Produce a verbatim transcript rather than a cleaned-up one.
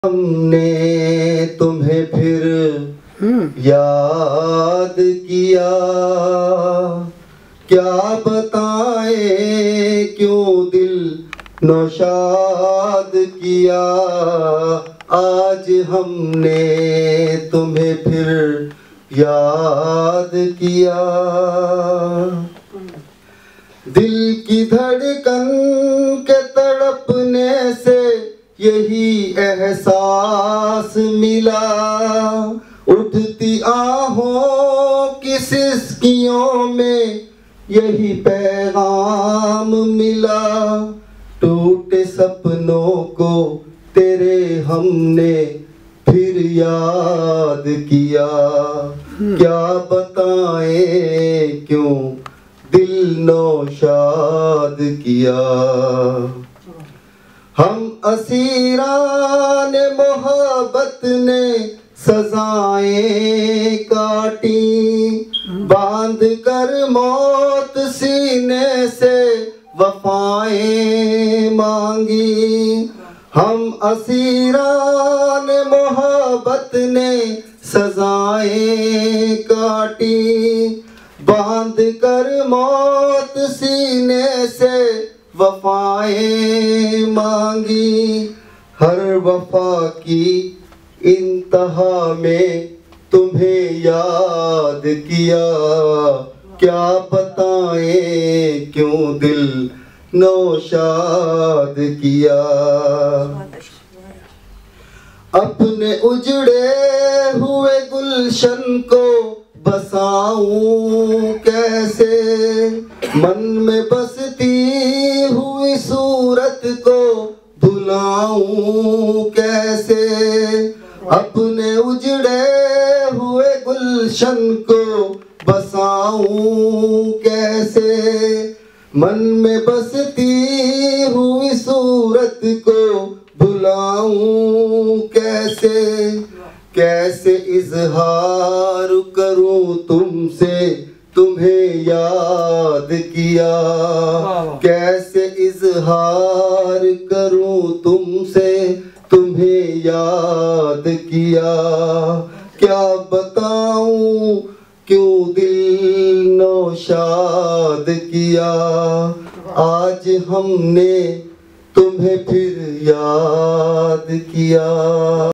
ہم نے تمہیں پھر یاد کیا، کیا بتائیں کیوں دل نوشاد کیا، آج ہم نے تمہیں پھر یاد کیا۔ دل کی دھڑکن کے تڑپنے سے یہی احساس ملا، اٹھتی آہوں کی سسکیوں میں یہی پیغام ملا، ٹوٹے سپنوں کو تیرے ہم نے پھر یاد کیا، کیا بتائیں کیوں دل نوشاد کیا۔ ہم اسیران محبت نے سزائیں کاٹی، باندھ کر موت سینے سے وفائیں مانگی۔ ہم اسیران محبت نے سزائیں کاٹی، باندھ کر موت سینے سے وفائیں مانگی۔ ہر وفا کی انتہا میں تمہیں یاد کیا، کیا بتائیں کیوں دل نوشاد کیا۔ اپنے اجڑے ہوئے گلشن کو بساؤں کیسے، من میں بستی ہوئی صورت کو بھلاؤں کیسے، اپنے اجڑے ہوئے گلشن کو بساؤں کیسے، من میں بستی ہوئی صورت کو بھلاؤں کیسے، کیسے اظہار کروں تم سے تمہیں یاد کیا، کیسے اظہار کروں تم سے تمہیں یاد کیا، کیا بتاؤں کیوں دل نوشاد کیا، آج ہم نے تمہیں پھر یاد کیا۔